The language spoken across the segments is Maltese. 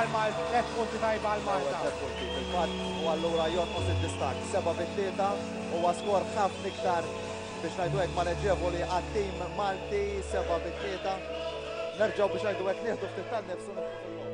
għal-Malta, 3 punti tajba għal-Malta. Fil-fatt u allura jonqos id-distak 7-3 huwa skor ħafna iktar biex ngħidu hekk maneġġevoli għat-tim Malti 7-3. Nerġgħu biex ngħidu hekk nieħdu ftit tan-nefs u niftu fil-logħba.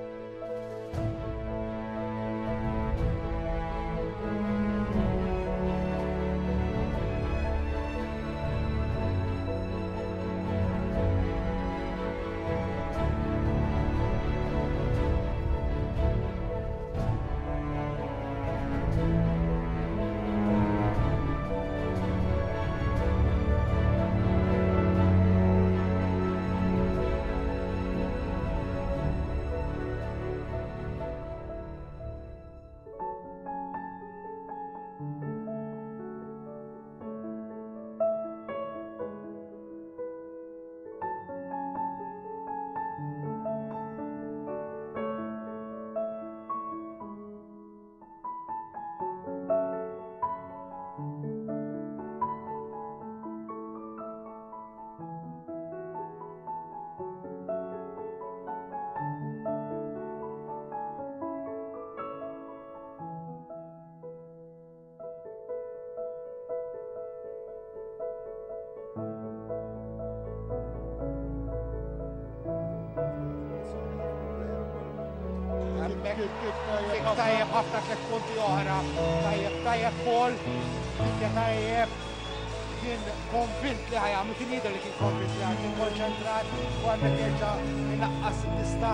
Tajjeb ħafna 3 punti oħra, tajjeb Paul, kien tajjeb, kien konvint li ħajam, kien jidher li kien konvint li ħajam, kien konċentrat, u għandek jerġa' inaqqas l-lista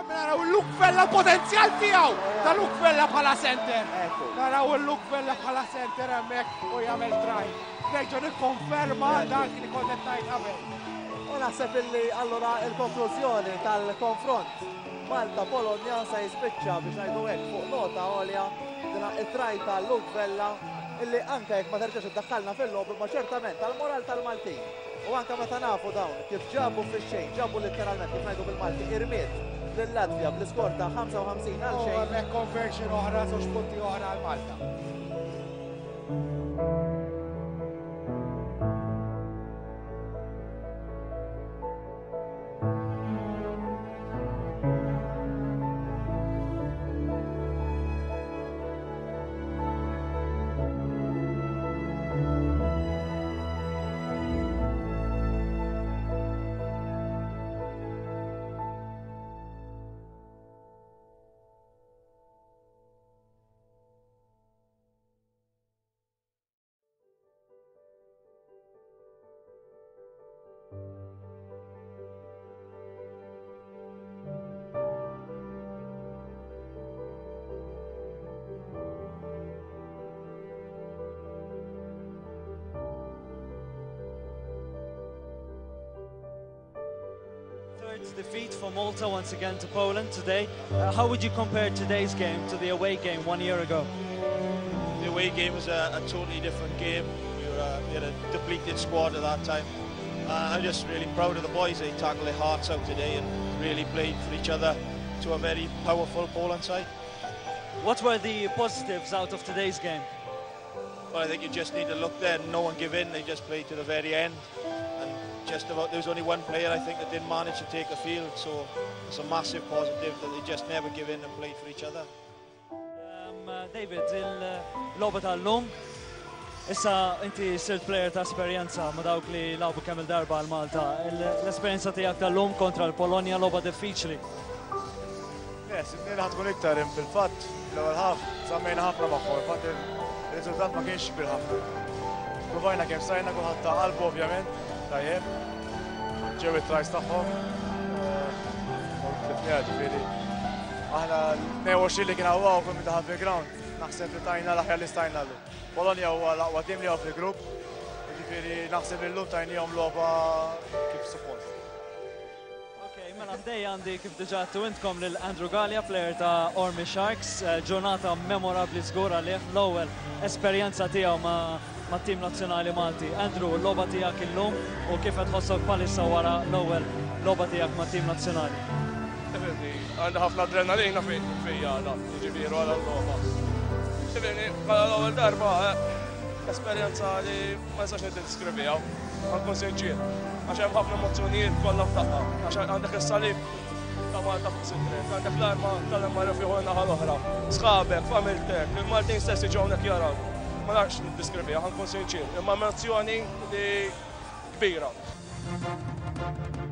Naraw il-Lukvella l-potenzjal tiegħu ta' Lukvella bħala center. Naraw il-Lukvella bħala center hemmhekk u jagħmel try. Nerġa' nikkonferma dak li kont qed ngħid qabel. U naħseb illi allura il-konklużjoni tal-konfront Malta-Polonja se jispiċċa biex ngħidu hekk fuq nota għolja dina it-try tal-Lukvella illi anke jekk ma terġax iddakkalna fil-logħbu ma ċertament tal-moral tal-Maltin. U anke meta nafu dawn kif ġabu fix-xejn, ġabu letteralment kif ngħidu bil-Malti irmiet lill-Latvja bl-iskor ta' 55 għal xejn. Hemmhekk conversion oħra, żewġ punti oħra għal Malta. Defeat for Malta once again to Poland today. How would you compare today's game to the away game 1 year ago? The away game was a totally different game. We had a depleted squad at that time. I'm just really proud of the boys. They tackled their hearts out today and really played for each other to a very powerful Poland side. What were the positives out of today's game? Well, I think you just need to look there and no one give in. They just played to the very end. Just about, there was only one player I think that didn't manage to take the field, so it's a massive positive that they just never give in and played for each other. David, il-logħba tal-lum, issa inti sirt player ta' esperjenza ma' dawk li lagħbu kemm il-darba għal Malta. L-esperjenza tiegħek tal-lum kontra l-Polonja logħba diffiċli. Sibniela ħatkun iktar fil-fatt l-ewwel ħaf sammejna ħafna magħhom, il-fatt ir-riżultat ma kienx kbir ħafna. Provajna kemm sajna kulħadd ta' qalbu ovvjament. Tajjeb, ġew it-trajs tagħhom. Ġifieri, aħna 22 li kien hawn kull min daħal fil-ground, naħseb li tajna l-aħjar li stajna llum. Polonja huwa l-aqwa tim li hawn fil-grupp, ġifieri naħseb li llum tajnihom logħba kif suppost. Okej, mela ħdej għandi kif diġà għadtu intkom lil Andrew Gallia, player ta' Ormi Sharks, ġurnata memorabbli żgur għalih, l-ewwel esperjenza tiegħu ma' tim nazzjonali Malti. Andrew, l-logħba tiegħek illum u kif qed tħossok bħalissa wara l-ewwel logħba tiegħek ma' tim nazzjonali? Għandha ħafna adrenalina fija jiġifieri wara l-logħba. Tifhimni bħala l-ewwel darba esperjenza li ma nistax niddeskriviha, ħankun sinċir. Għax hemm ħafna emozzjonijiet kollha f'daqqa. Għax għandek is-salib ta' Malta fuq sidrek, għandek l-arma tal-imma refiħu naħa l-oħra. Sħabek, familtek, il-Maltin stess jiġu hawnhekk jaraw. Ma nafx niddeskrivija, ħankun sinċir, imma emozzjoni li kbira.